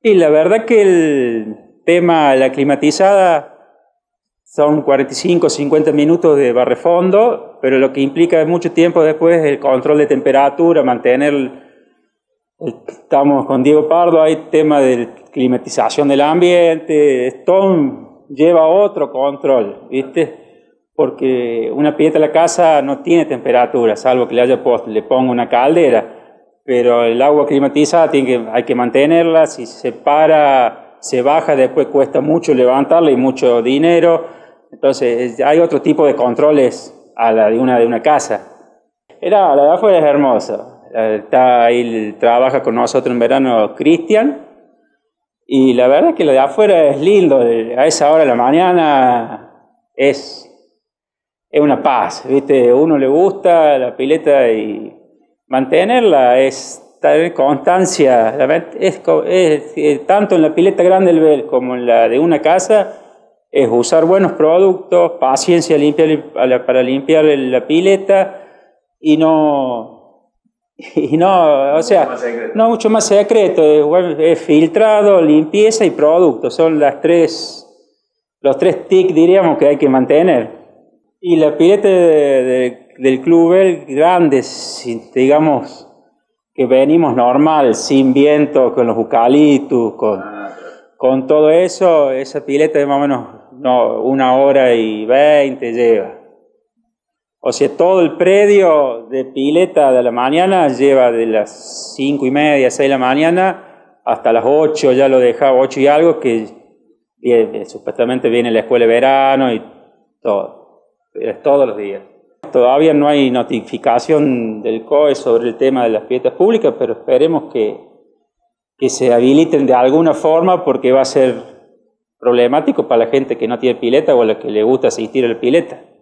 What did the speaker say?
Y la verdad que el tema de la climatizada son 45 o 50 minutos de barrefondo, pero lo que implica mucho tiempo después es el control de temperatura, estamos con Diego Pardo, hay tema de climatización del ambiente, esto lleva otro control, ¿viste? Porque una pileta de la casa no tiene temperatura, salvo que le ponga una caldera. Pero el agua climatizada hay que mantenerla, si se para, se baja, después cuesta mucho levantarla y mucho dinero. Entonces hay otro tipo de controles a la de una casa. La de afuera es hermosa. Está ahí, trabaja con nosotros en verano Cristian. Y la verdad es que la de afuera es lindo. A esa hora de la mañana es una paz, ¿viste? A uno le gusta la pileta y mantenerla es tener constancia, tanto en la pileta grande del Bel como en la de una casa, es usar buenos productos, paciencia para limpiar la pileta y no, o sea, no mucho más secreto, es filtrado, limpieza y producto, son los tres TIC diríamos que hay que mantener. Y la pileta del Club Bel grande, digamos que venimos normal, sin viento, con los eucaliptus, con todo eso, esa pileta de más o menos 1 hora y 20 lleva. O sea, todo el predio de pileta de la mañana lleva de las 5:30, 6 de la mañana hasta las 8, ya lo dejaba 8 y algo, que supuestamente viene la escuela de verano y todo. Es todos los días. Todavía no hay notificación del COE sobre el tema de las piletas públicas, pero esperemos que se habiliten de alguna forma porque va a ser problemático para la gente que no tiene pileta o a la que le gusta asistir a la pileta.